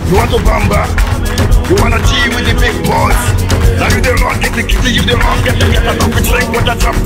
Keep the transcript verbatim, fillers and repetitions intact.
You want to Bamba? You wanna G with the big boys? Now you the wrong, get the kitty, you the wrong, get the get a coffee drink with a drop